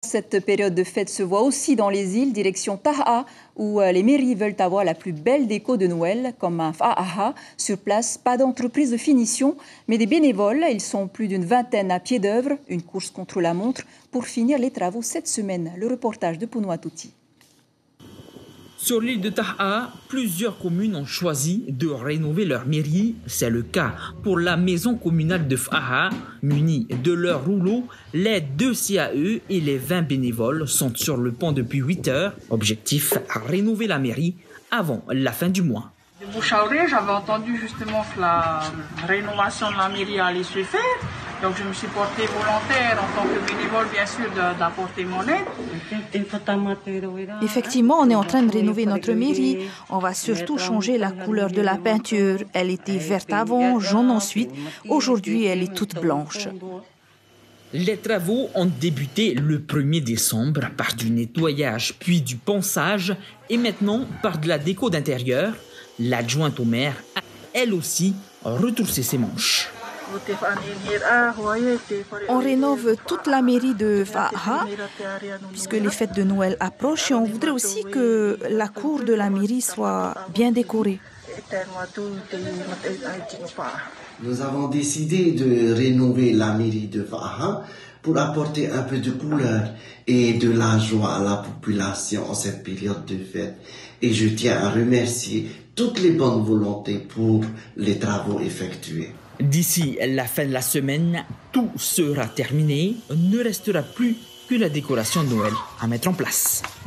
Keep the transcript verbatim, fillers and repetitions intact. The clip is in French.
cette période de fête se voit aussi dans les îles, direction Taha, où les mairies veulent avoir la plus belle déco de Noël, comme un Fa'aha. Sur place, pas d'entreprise de finition, mais des bénévoles. Ils sont plus d'une vingtaine à pied d'œuvre, une course contre la montre pour finir les travaux cette semaine. Le reportage de Pounoatouti. Sur l'île de Taha, plusieurs communes ont choisi de rénover leur mairie. C'est le cas pour la maison communale de Fa'aha. Munis de leur rouleau, les deux C A E et les vingt bénévoles sont sur le pont depuis huit heures. Objectif, rénover la mairie avant la fin du mois. De bouche à oreille, j'avais entendu justement que la rénovation de la mairie allait se faire. Donc je me suis portée volontaire en tant que bénévole, bien sûr, d'apporter mon aide. Effectivement, on est en train de rénover notre mairie. On va surtout changer la couleur de la peinture. Elle était verte avant, jaune ensuite. Aujourd'hui, elle est toute blanche. Les travaux ont débuté le premier décembre par du nettoyage, puis du ponçage et maintenant par de la déco d'intérieur. L'adjointe au maire a, elle aussi, retroussé ses manches. On rénove toute la mairie de Fa'aha, puisque les fêtes de Noël approchent, et on voudrait aussi que la cour de la mairie soit bien décorée. Nous avons décidé de rénover la mairie de Fa'aha pour apporter un peu de couleur et de la joie à la population en cette période de fête. Et je tiens à remercier toutes les bonnes volontés pour les travaux effectués. D'ici la fin de la semaine, tout sera terminé. Ne restera plus que la décoration de Noël à mettre en place.